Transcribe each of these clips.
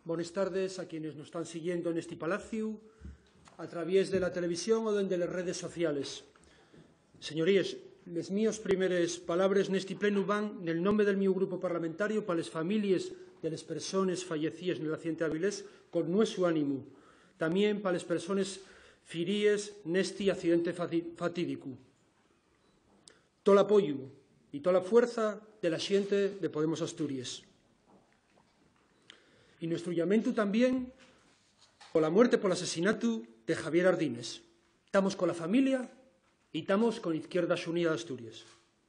Buenas tardes a quienes nos están siguiendo en este palacio, a través de la televisión o de las redes sociales. Señorías, les mías primeras palabras neste pleno van nel nome del meu grupo parlamentario para las familias de las personas fallecidas en el accidente de Avilés con nuestro ánimo, también para las personas feridas neste accidente fatídico. Todo el apoyo y toda la fuerza de la xente de Podemos Asturias. Y nuestro llamamiento también por la muerte, por el asesinato de Javier Ardines. Estamos con la familia y estamos con Izquierda Unida de Asturias.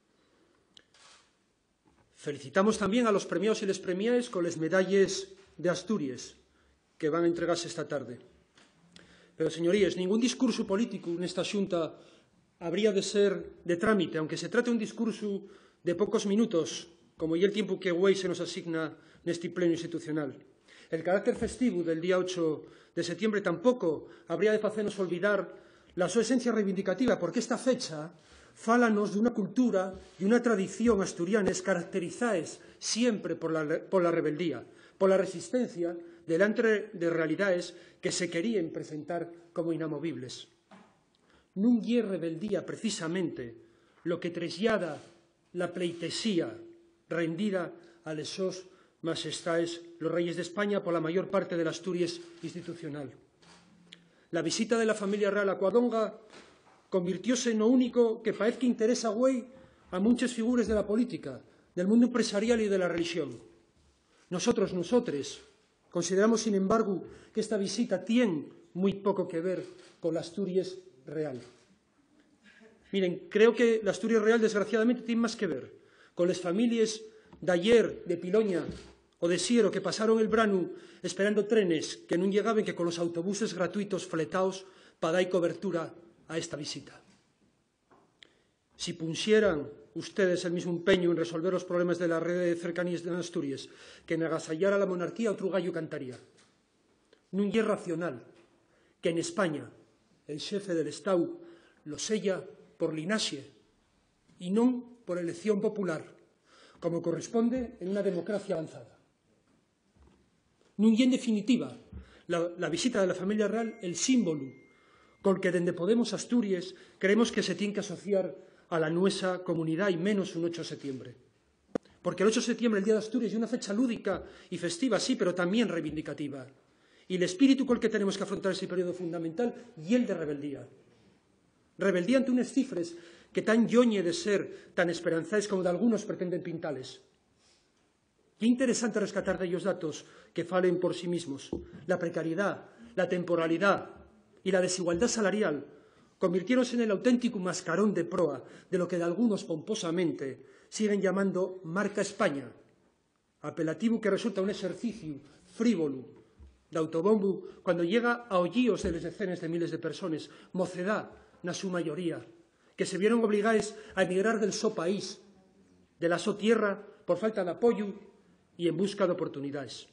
Felicitamos también a los premiados y les premiadas con las medallas de Asturias que van a entregarse esta tarde. Pero, señorías, ningún discurso político en esta Xunta habría de ser de trámite, aunque se trate de un discurso de pocos minutos, como y el tiempo que hoy se nos asigna en este pleno institucional. El carácter festivo del día 8 de septiembre tampoco habría de hacernos olvidar la su esencia reivindicativa, porque esta fecha fálanos de una cultura y una tradición asturianas caracterizadas siempre por la rebeldía, por la resistencia delante de realidades que se querían presentar como inamovibles. Non é rebeldía precisamente lo que traslada la pleitesía rendida a lesos majestades los reyes de España por la mayor parte de la Asturias institucional. La visita de la familia real a Cuadonga convirtióse en lo único que parece que interesa hoy a muchas figuras de la política, del mundo empresarial y de la religión. Nosotros, consideramos, sin embargo, que esta visita tiene muy poco que ver con la Asturias real. Miren, creo que la Asturias real, desgraciadamente, tiene más que ver con las familias de ayer, de Piloña o de Siero, que pasaron el brano esperando trenes que no llegaban, que con los autobuses gratuitos fletados para dar cobertura a esta visita. Si pusieran ustedes el mismo empeño en resolver los problemas de la red de cercanías de Asturias que en agasallar a la monarquía, otro gallo cantaría. Non é racional que en España el xefe del Estado lo sella por linaxe y non por elección popular, como corresponde en una democracia avanzada. Non é, en definitiva, la visita de la familia real el símbolo con que dende Podemos Asturias creemos que se tiene que asociar a la nuestra comunidad y menos un 8 de septiembre. Porque el 8 de septiembre, el Día de Asturias, es una fecha lúdica y festiva, sí, pero también reivindicativa. Y el espíritu con el que tenemos que afrontar ese periodo fundamental y el de rebeldía. Rebeldía ante unas cifras que tan lloñe de ser tan esperanzadas como de algunos pretenden pintales. Qué interesante rescatar de ellos datos que falen por sí mismos. La precariedad, la temporalidad y la desigualdad salarial convirtiéndose en el auténtico mascarón de proa de lo que de algunos pomposamente siguen llamando marca España, apelativo que resulta un ejercicio frívolo de autobombo cuando llega a ollíos de las decenas de miles de personas, mocedad na su mayoría, que se vieron obligadas a emigrar del so país, de la so tierra, por falta de apoyo y en busca de oportunidades.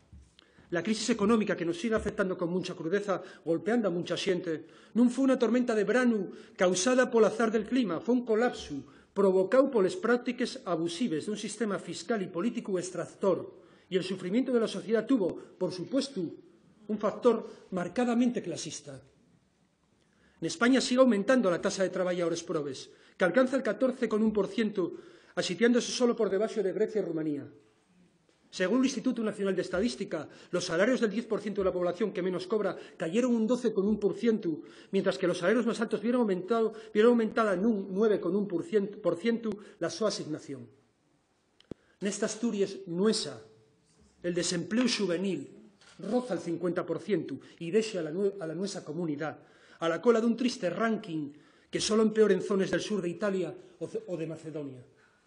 La crisis económica que nos sigue afectando con mucha crudeza, golpeando a mucha xente, non foi unha tormenta de brano causada polo azar del clima, foi un colapso provocado polas prácticas abusivas de un sistema fiscal y político extractor, y el sufrimiento de la sociedad tuvo, por supuesto, un factor marcadamente clasista. En España sigue aumentando la tasa de trabajadores probes, que alcanza el 14,1%, asitiándose solo por debaixo de Grecia y Rumanía. Según el Instituto Nacional de Estadística, los salarios del 10% de la población que menos cobra cayeron un 12,1%, mientras que los salarios más altos vieron aumentada en un 9,1% la su asignación. Nesta Asturias nuesa, el desempleo juvenil roza el 50% y deja a la nuestra comunidad a la cola de un triste ranking que solo empeora en zonas del sur de Italia o de Macedonia.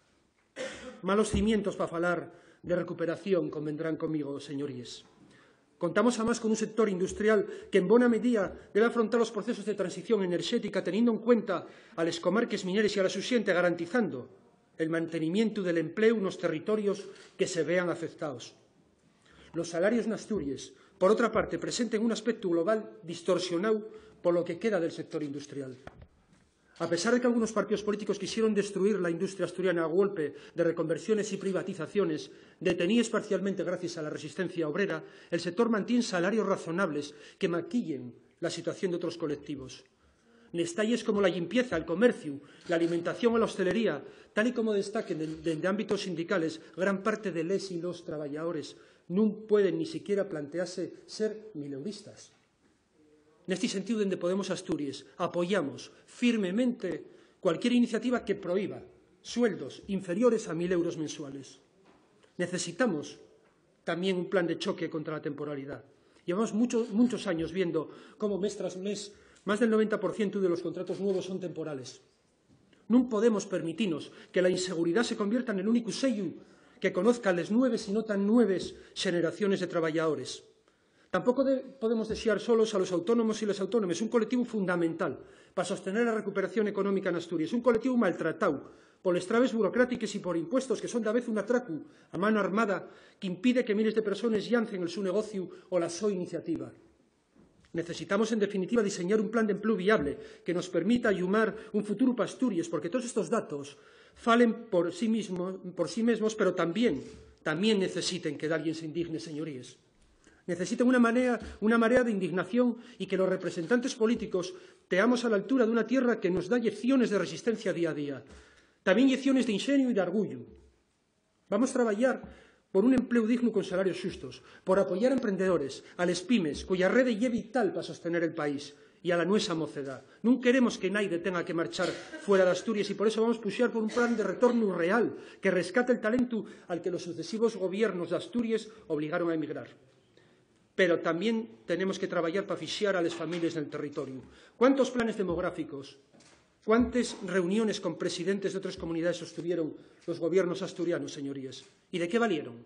Malos cimientos para falar de recuperación, convendrán conmigo, señorías. Contamos además con un sector industrial que en buena medida debe afrontar los procesos de transición energética teniendo en cuenta a las comarques mineras y a la subsiente, garantizando el mantenimiento del empleo en los territorios que se vean afectados. Los salarios en Asturias, por otra parte, presentan un aspecto global distorsionado por lo que queda del sector industrial. A pesar de que algunos partidos políticos quisieron destruir la industria asturiana a golpe de reconversiones y privatizaciones, detenidas parcialmente gracias a la resistencia obrera, el sector mantiene salarios razonables que maquillen la situación de otros colectivos. Nestalles como la limpieza, el comercio, la alimentación o la hostelería, tal y como destaquen desde ámbitos sindicales, gran parte de les y los trabajadores no pueden ni siquiera plantearse ser mileuristas. Neste sentido, dende Podemos Asturias, apoyamos firmemente cualquier iniciativa que prohíba sueldos inferiores a 1.000 euros mensuales. Necesitamos también un plan de choque contra la temporalidad. Llevamos muchos años viendo cómo mes tras mes más del 90% de los contratos nuevos son temporales. Non podemos permitirnos que la inseguridad se convierta en el único sello que conozca las nuevas y no tan nuevas generaciones de trabajadores. Tampoco podemos desear solos a los autónomos y las autónomas, un colectivo fundamental para sostener la recuperación económica en Asturias, un colectivo maltratado por las traves burocráticas y por impuestos que son de a vez un atraco a mano armada que impide que miles de personas llancen el su negocio o la su iniciativa. Necesitamos, en definitiva, diseñar un plan de empleo viable que nos permita ayumar un futuro para Asturias, porque todos estos datos falen por sí mismos, pero también necesiten que alguien se indigne, señorías. Necesitan una marea de indignación y que los representantes políticos teamos a la altura de una tierra que nos da lecciones de resistencia día a día, también lecciones de ingenio y de orgullo. Vamos a trabajar por un empleo digno con salarios justos, por apoyar a emprendedores, a las pymes, cuya red é vital para sostener el país, y a la nuestra mocedad. Non queremos que nadie tenga que marchar fuera de Asturias y por eso vamos a puxar por un plan de retorno real que rescate el talento al que los sucesivos gobiernos de Asturias obligaron a emigrar. Pero también tenemos que traballar para fixiar a las familias del territorio. ¿Cuántos planes demográficos, cuántas reuniones con presidentes de otras comunidades sostuvieron los gobiernos asturianos, señorías? ¿Y de qué valieron?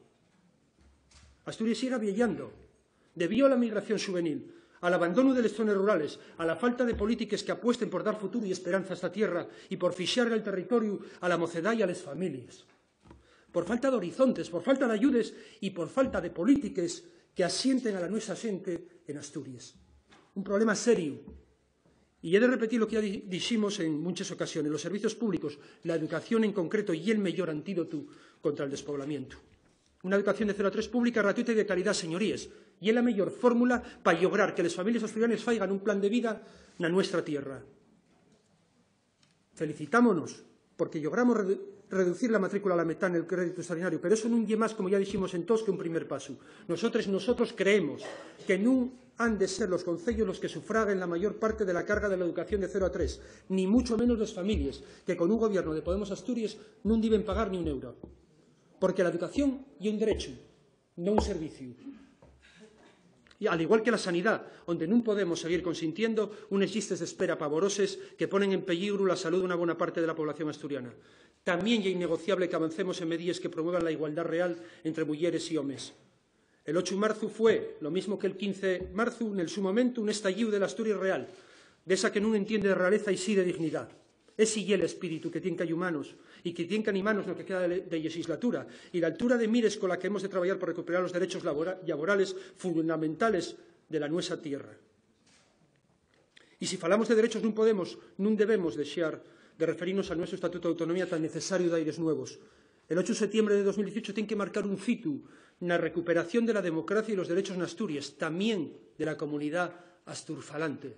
Asturias sigue avellando, debido a la migración juvenil, al abandono de las zonas rurales, a la falta de políticas que apuesten por dar futuro y esperanza a esta tierra y por fixiar el territorio a la mocedad y a las familias. Por falta de horizontes, por falta de ayudas y por falta de políticas que asienten a la nuestra xente en Asturias. Un problema serio. Y he de repetir lo que ya dijimos en muchas ocasiones. Los servicios públicos, la educación en concreto, y el mejor antídoto contra el despoblamiento. Una educación de 0 a 3 pública, gratuita y de calidad, señorías. Y é a mellor fórmula para lograr que las familias asturianas faigan un plan de vida na nuestra tierra. Felicitámonos porque logramos reducir la matrícula a la metade en el crédito extraordinario, pero eso non é máis, como ya dijimos en TOS, que un primer paso. Nosotros creemos que non han de ser los concellos los que sufraguen la mayor parte de la carga de la educación de 0 a 3, ni mucho menos las familias, que con un gobierno de Podemos Asturias non deben pagar ni un euro. Porque la educación é un derecho, non un servicio. Y al igual que la sanidad, donde non podemos seguir consintiendo unas listas de espera pavoroses que ponen en peligro la salud de una buena parte de la población asturiana. También es innegociable que avancemos en medidas que promuevan la igualdad real entre mujeres y hombres. El 8 de marzo fue, lo mismo que el 15 de marzo, en su momento, un estallido de la Asturias real, de esa que no entiende de realeza y sí de dignidad. Ese y el espíritu que tienen que humanos y que tienen que animarnos lo que queda de legislatura y la altura de mires con la que hemos de trabajar por recuperar los derechos laborales fundamentales de la nuestra tierra. Y si falamos de derechos non debemos deixar de referirnos a nuestro Estatuto de Autonomía tan necesario de aires nuevos. El 8 de septiembre de 2018 tiene que marcar un fito na recuperación de la democracia y los derechos en Asturias, también de la comunidad asturfalante.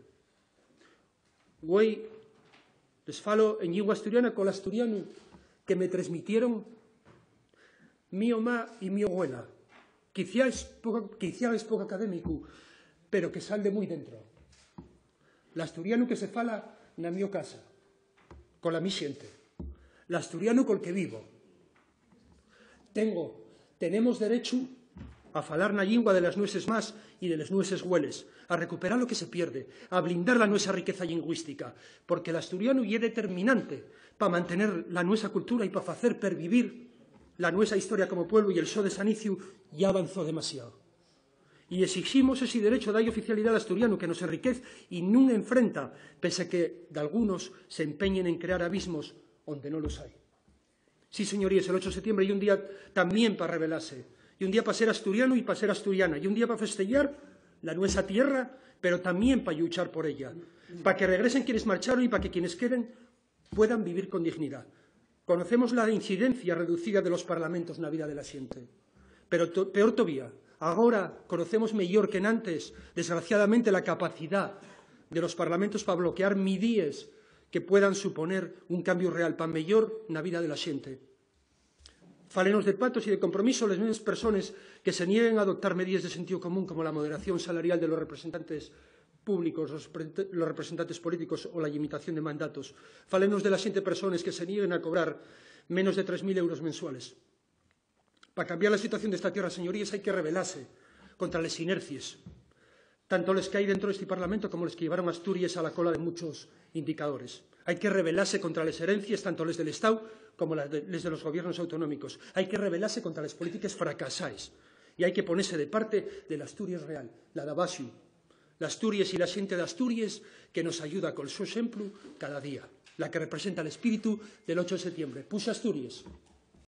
Güey, les falo en lingua asturiana con el asturiano que me transmitieron mi mamá y mi abuela. Quizá es poco académico, pero que sale muy dentro. El asturiano que se fala na mi casa, con la mi xente. El asturiano col que vivo. Tenemos derecho a falar na lingua de las nueces más y de las nueces hueles, a recuperar lo que se pierde, a blindar la nuestra riqueza lingüística, porque el asturiano é determinante para mantener la nuestra cultura y para hacer pervivir la nuestra historia como pueblo, y el so de Sanicio ya avanzó demasiado. Y exigimos ese derecho de oficialidad al asturiano que nos enriquece y non enfrenta, pese a que de algunos se empeñen en crear abismos donde no los hay. Sí, señorías, el 8 de septiembre y un día también para rebelarse, y un día para ser asturiano y para ser asturiana, y un día para festejar la nuestra tierra, pero también para luchar por ella, para que regresen quienes marcharon y para que quienes queden puedan vivir con dignidad. Conocemos la incidencia reducida de los parlamentos na vida de la xente, pero peor todavía, agora conocemos mellor que antes, desgraciadamente, la capacidad de los parlamentos para bloquear medidas que puedan suponer un cambio real para mellor na vida de la xente. Fálenos de pactos y de compromiso las mismas personas que se nieguen a adoptar medidas de sentido común como la moderación salarial de los representantes públicos, los representantes políticos o la limitación de mandatos. Fálenos de las 7 personas que se nieguen a cobrar menos de 3.000 euros mensuales. Para cambiar la situación de esta tierra, señorías, hay que rebelarse contra las inercias, tanto los que hay dentro de este Parlamento como los que llevaron a Asturias a la cola de muchos indicadores. Hay que rebelarse contra las herencias, tanto las del Estado como las de los gobiernos autonómicos. Hay que rebelarse contra las políticas fracasadas y hay que ponerse de parte de la Asturias real, la de Abasio, la Asturias y la xente de Asturias que nos ayuda con su ejemplo cada día, la que representa el espíritu del 8 de septiembre. Puxa Asturias.